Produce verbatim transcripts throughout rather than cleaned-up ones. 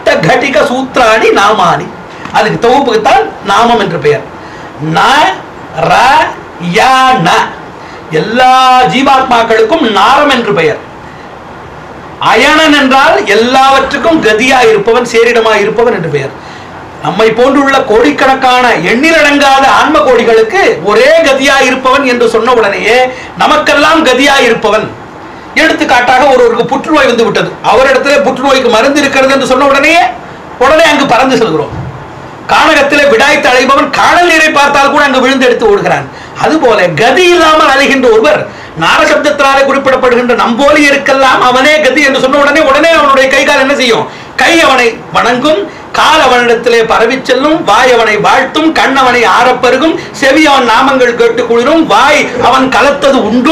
கட்டிக சூத்ராணி நாமானி. அதுக்கு தொகுப்புக்குத்தான் நாமம் என்று பெயர். ந ர ய ந எல்லா ஜீவாத்மாக்களுக்கும் நாரம் என்று பெயர். அயனன் என்றால் எல்லாவற்றுக்கும் கதியா இருப்பவன், சேரிடமா இருப்பவன் என்று பெயர். நம்மை போன்றுள்ள கோடிக்கணக்கான எண்ணிலடங்காத ஆன்ம கோடிகளுக்கு ஒரே கதியா இருப்பவன் என்று சொன்ன உடனேயே நமக்கெல்லாம் கதியா இருப்பவன். எடுத்துக்காட்டாக ஒருவருக்கு புற்றுநோய் வந்து விட்டது, அவரிடத்திலே புற்றுநோய்க்கு மருந்து இருக்கிறது என்று சொன்ன உடனேயே உடனே அங்கு பறந்து செல்கிறோம். கானகத்திலே விடாய்த்து அழைப்பவன் காணல் நீரை பார்த்தால் கூட அங்கு விழுந்து எடுத்து ஓடுகிறான். அதுபோல கதி இல்லாமல் அழைகின்ற ஒருவர் நாரசப்தத்தினாலே குறிப்பிடப்படுகின்ற நம்போலியருக்கெல்லாம் அவனே கதி என்று சொன்ன உடனே உடனே அவனுடைய கை கால் என்ன செய்யும்? கை அவனை வணங்கும், கால் அவனிடத்திலே பரவி செல்லும், வாய் அவனை வாழ்த்தும், கண் அவனை ஆரப்பருகும், செவி அவன் நாமங்கள் கேட்டு குளிரும், வாய் அவன் கலத்தது உண்டு.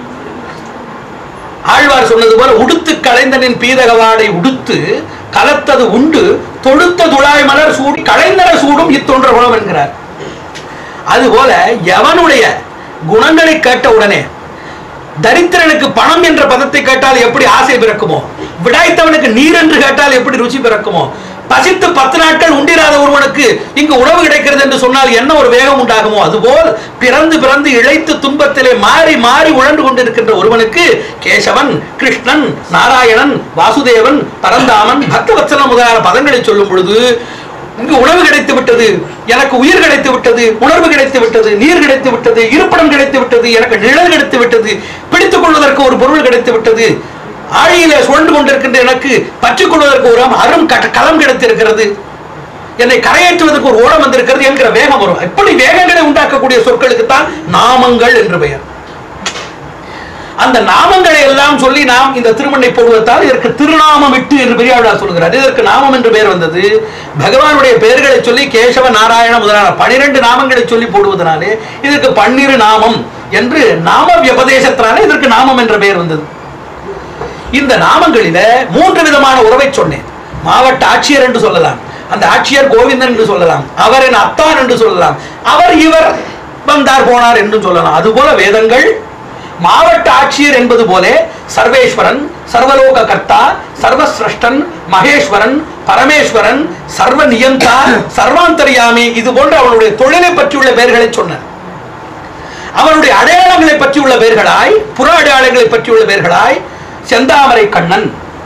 ஆழ்வார் சொன்னது போல உடுத்து களைந்தனின் பீதகவாடை உடுத்து கலத்தது உண்டு, தொடுத்த துழாய் மலர் சூடி களைந்தர சூடும் இத்தொன்ற குணம் என்கிறார். அதுபோல எவனுடைய குணங்களை கேட்ட உடனே தரித்திரனுக்கு பணம் என்ற பதத்தை கேட்டால் எப்படி ஆசை பிறக்குமோ, விடாய்த்தவனுக்கு நீர் என்று கேட்டால் எப்படி ருச்சி பிறக்குமோ, பசித்து பத்து நாட்கள் உண்டிராத ஒருவனுக்கு இங்கு உணவு கிடைக்கிறது என்று சொன்னால் என்ன ஒரு வேகம் உண்டாகுமோ, அதுபோல் பிறந்து பிறந்து இழைத்து துன்பத்திலே மாறி மாறி உழன்று கொண்டிருக்கின்ற ஒருவனுக்கு கேசவன், கிருஷ்ணன், நாராயணன், வாசுதேவன், பரந்தாமன், பக்தவத்சலம் முதலான பதங்களை சொல்லும் பொழுது இங்கு உணவு கிடைத்து விட்டது, எனக்கு உயிர் கிடைத்து விட்டது, உணர்வு கிடைத்து விட்டது, நீர் கிடைத்து விட்டது, இருப்பிடம் கிடைத்து விட்டது, எனக்கு நிழல் கிடைத்து விட்டது, பிடித்துக் கொள்வதற்கு ஒரு பொருள் கிடைத்து விட்டது, ஆழியிலே சுழண்டு கொண்டிருக்கின்ற எனக்கு பற்றிக் கொள்வதற்கு ஒரு அரும் களம் கிடைத்திருக்கிறது, என்னை கரையேற்றுவதற்கு ஒரு ஓடம் வந்திருக்கிறது என்கிற வேகம் வரும். இப்படி வேகங்களை உண்டாக்கக்கூடிய சொற்களுக்கு தான் நாமங்கள் என்று பெயர். அந்த நாமங்களை எல்லாம் சொல்லி நாம் இந்த திருமண்ணை போடுவதால் இதற்கு திருநாமம் இட்டு என்று பெரியாழ்வார் சொல்கிறார். இதற்கு நாமம் என்று பெயர் வந்தது பகவானுடைய பெயர்களை சொல்லி கேசவ, நாராயண முதலான பனிரெண்டு நாமங்களை சொல்லி போடுவதனாலே இதற்கு பன்னிரு நாமம் என்று நாம வியபதேசத்தினாலே இதற்கு நாமம் என்ற பெயர் வந்தது. இந்த நாமங்களில மூன்று விதமான உறவை சொன்னேன். மாவட்ட ஆட்சியர் என்று சொல்லலாம், அந்த ஆட்சியர் கோவிந்தன் என்று சொல்லலாம், அவர் என் அத்தான் என்று சொல்லலாம், அவர் இவர் வந்தார் போனார் என்று சொல்லலாம். அதுபோல வேதங்கள் மாவட்ட ஆட்சியர் என்பது போல சர்வேஸ்வரன், சர்வலோக கர்த்தா, சர்வசிரஷ்டன், மகேஸ்வரன், பரமேஸ்வரன், சர்வ நியந்தா, சர்வாந்தரியாமி, இது போன்ற அவனுடைய தொழிலை பற்றியுள்ள பெயர்களை சொன்னார். அவனுடைய அடையாளங்களை பற்றியுள்ள பெயர்களாய், புற அடையாளங்களை பற்றியுள்ள பெயர்களாய் செந்தாமரை கண்ணன்,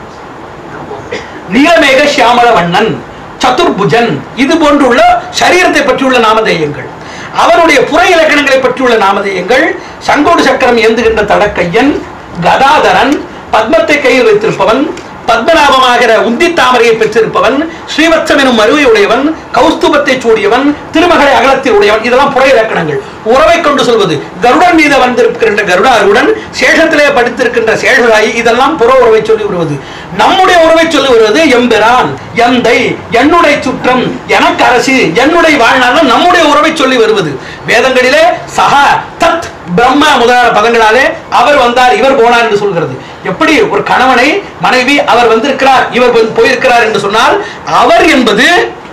நீலமேக சியாமல வண்ணன், சதுர்புஜன், இது போன்றுள்ள சரீரத்தை பற்றியுள்ள நாமதேயங்கள். அவருடைய புற இலக்கணங்களை பற்றியுள்ள நாமதேயங்கள் சங்கோடு சக்கரம் ஏந்துகின்ற தடக்கையன், கதாதரன், பத்மத்தை கையில் வைத்திருப்பவன், பத்மநாபமாகிற உந்தி தாமரையை பெற்றிருப்பவன், ஸ்ரீவத்சம் எனும் மருவை உடையவன், கௌஸ்துபத்தை சூடியவன், திருமகளை அகலத்தில் உடையவன், இதெல்லாம் புற இலக்கணங்கள். உறவை கொண்டு சொல்வது கருடன் மீது வந்திருக்கின்ற கருடாருடன் சேஷத்திலே படித்திருக்கின்ற சேஷராயி, இதெல்லாம் புற உறவை சொல்லி வருவது. நம்முடைய உறவை சொல்லி வருவது எம்பெரான், எந்தை, என்னுடைய சுற்றம், எனக்கு அரசு, என்னுடைய வாழ்நாள், நம்முடைய உறவை சொல்லி வருவது. வேதங்களிலே சஹா, தத், பிரம்ம முதலான பதங்களாலே அவர் வந்தார், இவர் போனார் என்று சொல்கிறது. எப்படி ஒரு கணவனை மனைவி அவர் வந்திருக்கிறார், இவர் போயிருக்கிறார் என்று சொன்னால் அவர் என்பது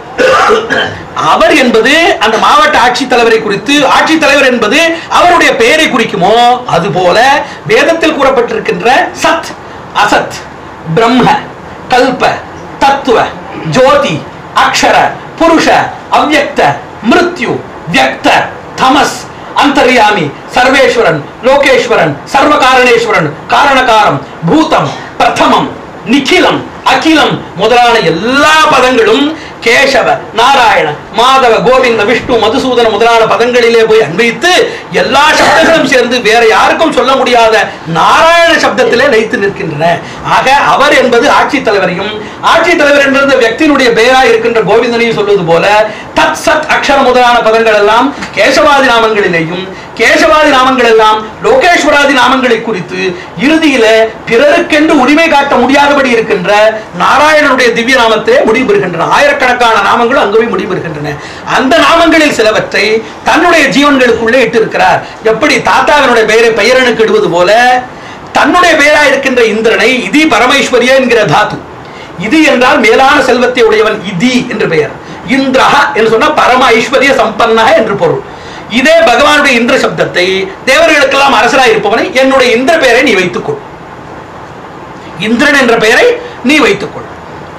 அவர் என்பது அந்த மாவட்ட ஆட்சித்தலைவரை குறித்து, ஆட்சித்தலைவர் என்பது அவருடைய பெயரை குறிக்குமோ, அதுபோல வேதத்தில் கூறப்பட்டிருக்கின்ற சத், அசத், பிரம்ம, கல்ப, தத்துவ, ஜோதி, அக்ஷர, புருஷ, அவ்யக்த, மிருத்யு, வியக்த, தமஸ், அந்தர்யாமி, சர்வேஸ்வரன், லோகேஸ்வரன், சர்வகாரணேஸ்வரன், காரணகாரம், பூதம், பிரதமம், நிகிலம், அகிலம் முதலான எல்லா பதங்களும் கேசவ, நாராயண, மாதவ, கோவிந்த, விஷ்ணு, மதுசூதன முதலான பதங்களிலே போய் அன்வைத்து எல்லா சப்தங்களும் சேர்ந்து வேற யாருக்கும் சொல்ல முடியாத நாராயண சப்தத்திலே லயித்து நிற்கின்றன. ஆக அவர் என்பது ஆட்சித்தலைவரையும், ஆட்சித்தலைவர் என்பது வியக்தியினுடைய பெயராக இருக்கின்ற கோவிந்தனையும் சொல்வது போல தத், சத், அக்ஷர முதலான பதங்கள் எல்லாம் கேசவாதி நாமங்களிலேயும், கேசவாதி நாமங்கள் எல்லாம் லோகேஸ்வராதி நாமங்களை குறித்து இறுதியில பிறருக்கென்று உரிமை காட்ட முடியாதபடி இருக்கின்ற நாராயணனுடைய திவ்ய நாமத்திலே முடிவு பெறுகின்றன. ஆயிரக்கணக்கான நாமங்களும் அங்கே முடிவு பெறுகின்றன. அந்த நாமங்களில் சிலவற்றை தன்னுடைய ஜீவன்களுக்குள்ளே இட்டு இருக்கிறார். எப்படி தாத்தாவினுடைய பெயரை பெயரனுக்கு இடுவது போல தன்னுடைய பெயராக இருக்கின்ற இந்திரனை இதி பரமேஸ்வரிய என்கிற தாத்து, இது என்றால் மேலான செல்வத்தை உடையவன், இதி என்று பெயர். இந்திரஹ என்று சொன்னால் பரம ஐஸ்வர்ய சம்பன்னஹ என்று பொருள். இதே பகவானுடைய இந்திர சப்தத்தை தேவர்களுக்கெல்லாம் அரசராக இருப்பவனை என்னுடைய இந்திர பெயரை நீ வைத்துக்கொள், இந்திரன் என்ற பெயரை நீ வைத்துக்கொள்.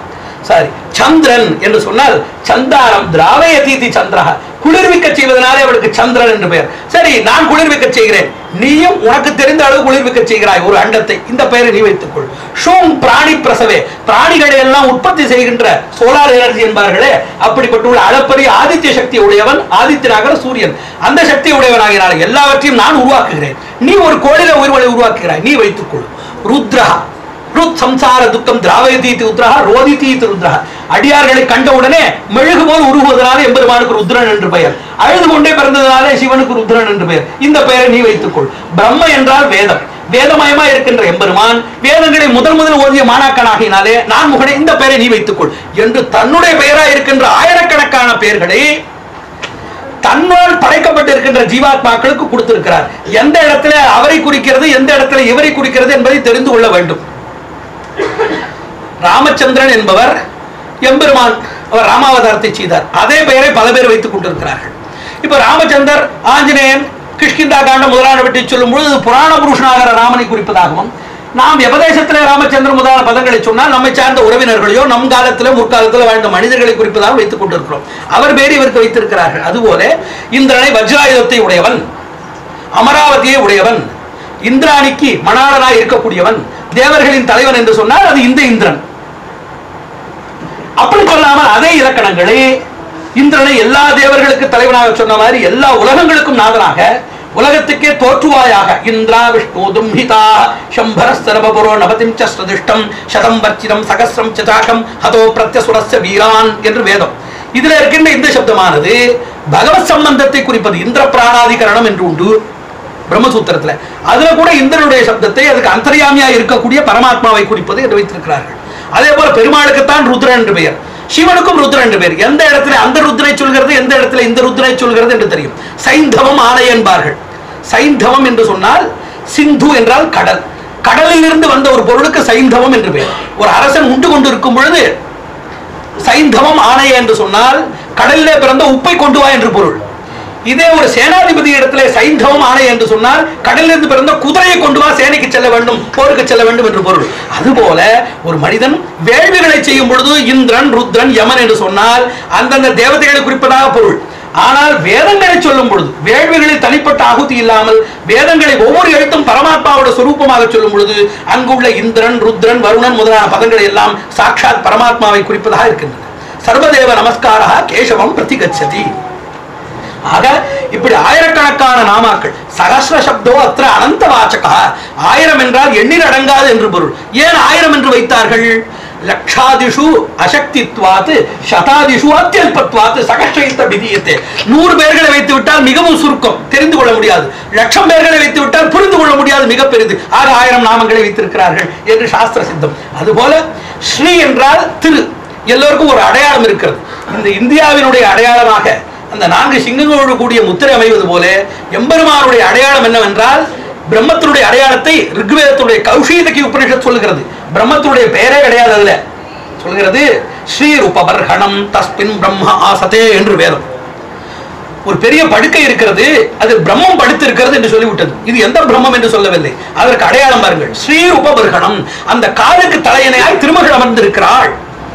சாரி சந்திரன் என்று சொன்னால் சந்தானம் திராவயதீதி சந்திரா, குளிர்விக்க செய்வதனாலே அவளுக்கு சந்திரன் என்று பெயர். சரி, நான் குளிர்விக்க செய்கிறேன், நீயும் உனக்கு தெரிந்த அளவு குளிர்விக்க செய்கிறாய் ஒரு அண்டத்தை, இந்த பெயரை நீ வைத்துக்கொள். ஷோம் பிராணி பிரசவே, பிராணிகளை எல்லாம் உற்பத்தி செய்கின்ற சோலார் எனர்ஜி என்பார்களே, அப்படிப்பட்ட அளப்பரிய ஆதித்ய சக்தி உடையவன், ஆதித்யனாக சூரியன், அந்த சக்தி உடையவனாகினால எல்லாவற்றையும் நான் உருவாக்குகிறேன், நீ ஒரு கோளில உயிர்வலை உருவாக்குகிறாய், நீ வைத்துக்கொள். ருத்ரஹா, ருத் சம்சார துக்கம் திராவயதீதி ருத்ரஹா ரோதிதீதி ருத்ரஹா, அடியார்களை கண்டவுடனே மெழுகு போல் உருகுவதனால எம்பெருமானுக்கு ருத்ரன் என்று பெயர், அழுது கொண்டே பிறந்ததனாலே சிவனுக்கு ருத்ரன் என்று பெயர், இந்த பெயரை நீ வைத்துக்கொள். பிரம்ம என்றால் வேதம், வேதமயமா இருக்கின்ற எம்பெருமான் வேதங்களை முதல் முதல் ஓதிய மாணாக்கனாகினாலே நான் முகனே, இந்த பெயரை நீ வைத்துக்கொள் என்று தன்னுடைய பெயரா இருக்கின்ற ஆயிரக்கணக்கான பெயர்களை தன்னால் படைக்கப்பட்டிருக்கின்ற ஜீவாத்மாக்களுக்கு கொடுத்திருக்கிறார். எந்த இடத்துல அவரை குறிக்கிறது, எந்த இடத்துல இவரை குறிக்கிறது என்பதை தெரிந்து கொள்ள வேண்டும். ராமச்சந்திரன் என்பவர் எம்பெருமான், அவர் ராமாவதாரத்தை செய்தார், அதே பெயரை பல பேர் வைத்துக் கொண்டிருக்கிறார்கள். இப்ப ராமச்சந்தர், ஆஞ்சநேயன், கிஷ்கிந்தா காண்டம் முதலானவற்றை சொல்லும் பொழுது புராண புருஷனாகிற ராமனை குறிப்பதாகவும், நாம் எபதேசத்திலே ராமச்சந்திரன் முதலான பதங்களை சொன்னால் நம்மை சார்ந்த உறவினர்களையோ நம் காலத்தில் முற்காலத்தில் வாழ்ந்த மனிதர்களை குறிப்பதாக வைத்துக் கொண்டிருக்கிறோம். அவர் பேர் இவருக்கு வைத்திருக்கிறார்கள். அதுபோல இந்திரனை வஜ்ராயுதத்தை உடையவன், அமராவதியை உடையவன், இந்திராணிக்கு மணாளனாய் இருக்கக்கூடியவன், தேவர்களின் தலைவன் என்று சொன்னால் அது இந்த இந்திரன். அப்படி சொல்லாமல் அதே இலக்கணங்களை இந்திரனை எல்லா தேவர்களுக்கு தலைவனாக சொன்ன மாதிரி எல்லா உலகங்களுக்கும் நாதனாக, உலகத்துக்கே தோற்றுவாயாக, இந்திரா விஷ்ணு தும்ஹிதா சம்பரஸ்தரபுரோ நபதிம் சஸ்திஷ்டம் சதம் வர்ச்சிதம் சகஸ்ரம் சாகம் ஹதோ பிரத்யசுரஸ்ய வீரான் என்று வேதம். இதுல இருக்கின்ற இந்த சப்தமானது பகவத் சம்பந்தத்தை குறிப்பது. இந்திர பிராணாதிகரணம் என்று உண்டு பிரம்மசூத்திரத்துல, அதுல கூட இந்திரனுடைய சப்தத்தை அதுக்கு அந்தர்யாமியா இருக்கக்கூடிய பரமாத்மாவை குறிப்பது என்று வைத்திருக்கிறார்கள். அதே போல பெருமாளுக்குத்தான் ருத்ரன் என்று பெயர், சிவனுக்கும் ருத்ரன் என்று பெயர். எந்த இடத்துல அந்த ருத்ரை சொல்கிறது, எந்த இடத்துல இந்த ருத்ரை சொல்கிறது என்று தெரியும். சைந்தவம் ஆணை என்பார்கள். சைந்தவம் என்று சொன்னால் சிந்து என்றால் கடல், கடலில் இருந்து வந்த ஒரு பொருளுக்கு சைந்தவம் என்று பெயர். ஒரு அரசன் உண்டு கொண்டு இருக்கும் பொழுது சைந்தவம் ஆணை என்று சொன்னால் கடலிலே பிறந்த உப்பை கொண்டு வா என்று பொருள். இதே ஒரு சேனாதிபதி இடத்திலே சைந்தவம் ஆணை என்று சொன்னால் கடலிலிருந்து பிறந்த குதிரையை கொண்டு வா, சேனைக்கு செல்ல வேண்டும், போருக்கு செல்ல வேண்டும் என்று பொருள். அதுபோல ஒரு மனிதன் வேள்விகளை செய்யும் பொழுது இந்திரன், ருத்ரன், யமன் என்று சொன்னால் அந்தந்த தேவதைகளை குறிப்பதாக பொருள். ஆனால் வேதங்களை சொல்லும் பொழுது வேள்விகளில் தனிப்பட்ட ஆகுதி இல்லாமல் வேதங்களை ஒவ்வொரு எழுத்தும் பரமாத்மாவோட சொரூபமாக சொல்லும் பொழுது அங்குள்ள இந்திரன், ருத்ரன், வருணன் முதலான பதங்களை எல்லாம் சாட்சாத் பரமாத்மாவை குறிப்பதாக இருக்கின்றன. சர்வதேவ நமஸ்காரா கேசவம் பிரதிகச்சதி. ஆக இப்படி ஆயிரக்கணக்கான நாமாக்கள், சகஸ்ர சப்தோ அத்திர அனந்த வாச்சகா, ஆயிரம் என்றால் எண்ணில் அடங்காது என்று பொருள். ஏன் ஆயிரம் என்று வைத்தார்கள்? லட்சாதிஷு அசக்தித்வாத்து சதாதிஷு அத்தியல்பத்வாத்து சகஸ்ரயித்த விதியத்தை. நூறு பேர்களை வைத்து விட்டால் மிகவும் சுருக்கம், தெரிந்து கொள்ள முடியாது. லட்சம் பேர்களை வைத்து விட்டால் புரிந்து கொள்ள முடியாது, மிக பெரிது. ஆக ஆயிரம் நாமங்களை வைத்திருக்கிறார்கள் என்று சாஸ்திர சித்தம். அதுபோல ஸ்ரீ என்றால் திரு, எல்லோருக்கும் ஒரு அடையாளம் இருக்கிறது. இந்த இந்தியாவினுடைய அடையாளமாக அந்த நான்கு சிங்கங்களோடு கூடிய முத்திரை அமைவது போல எம்பெருமானுடைய அடையாளம் என்னவென்றால், பிரம்மத்தினுடைய அடையாளத்தை ரிக்வேதத்துடைய கௌஷீதகி உபனிஷத் சொல்லுகிறது. பிரம்மத்தினுடைய பெயரே கிடையாது, அல்ல சொல்கிறது ஸ்ரீ உபபர்ஹணம் தஸ்மின் பிரம்ம ஆசதே என்று வேதம். ஒரு பெரிய படுக்கை இருக்கிறது, அது பிரம்மம் படுத்திருக்கிறது என்று சொல்லிவிட்டது. இது எந்த பிரம்மம் என்று சொல்லவில்லை, அதற்கு அடையாளம் பாருங்கள், ஸ்ரீ உபபர்ஹணம், அந்த காலுக்கு தலையணையாய் திருமகள் அமர்ந்திருக்கிறாள்.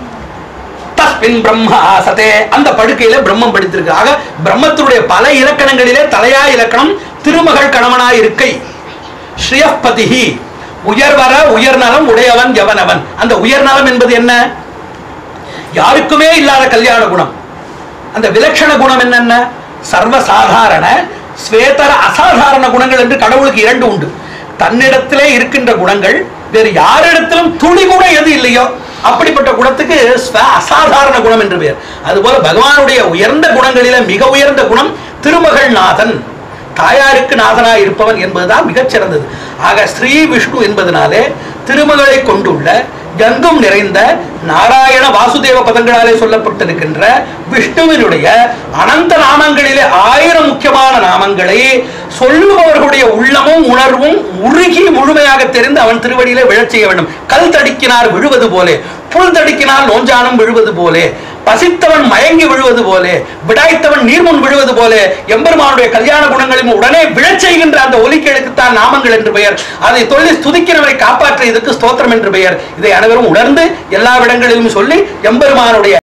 தஸ்மின் பிரம்ம ஆசதே, அந்த படுக்கையில பிரம்மம் படுத்திருக்கிறாக. பிரம்மத்தினுடைய பல இலக்கணங்களிலே தலையா இலக்கணம் திருமகள் கணவனாய் இருக்கை. ஸ்ரீயப்பதிஹி, உயர்வர உயர்நலம் உடையவன் எவனவன். அந்த உயர்நலம் என்பது என்ன? யாருக்குமே இல்லாத கல்யாண குணம். அந்த விலட்சண குணம் என்னென்ன? சர்வசாதாரண, ஸ்வேதர, அசாதாரண குணங்கள் என்று கடவுளுக்கு இரண்டு உண்டு. தன்னிடத்திலே இருக்கின்ற குணங்கள் வேறு யாரிடத்திலும் துளி கூட எது இல்லையோ அப்படிப்பட்ட குணத்துக்கு அசாதாரண குணம் என்று பெயர். அதுபோல பகவானுடைய உயர்ந்த குணங்களில மிக உயர்ந்த குணம் திருமகள் நாதன், தாயாருக்கு நாதனாய் இருப்பவன் என்பதுதான் மிகச்சிறந்தது. ஆக ஸ்ரீ விஷ்ணு என்பதனாலே திருமகளை கொண்டுள்ள எங்கும் நிறைந்த நாராயண வாசுதேவ பதங்களாலே சொல்லப்பட்டிருக்கின்ற விஷ்ணுவினுடைய அனந்த நாமங்களிலே ஆயிரம் முக்கியமான நாமங்களை சொல்லுபவர்களுடைய உள்ளமும் உணர்வும் உருகி முழுமையாக தெரிந்து அவன் திருவடியிலே விழச் செய்ய வேண்டும். கல் தடுக்கினார் விழுவது போலே, புல் தடுக்கினால் நோஞ்சானம் விழுவது போலே, பசித்தவன் மயங்கி விழுவது போல, விடாய்த்தவன் நீர்முன் விழுவது போல எம்பெருமானுடைய கல்யாண குணங்களையும் உடனே விழச் செய்கின்ற அந்த ஒலிகளுக்குத்தான் நாமங்கள் என்று பெயர். அதை சொல்லி துதிக்கிறவரை காப்பாற்ற இதுக்கு ஸ்தோத்திரம் என்று பெயர். இதை அனைவரும் உணர்ந்து எல்லா இடங்களிலும் சொல்லி எம்பெருமானுடைய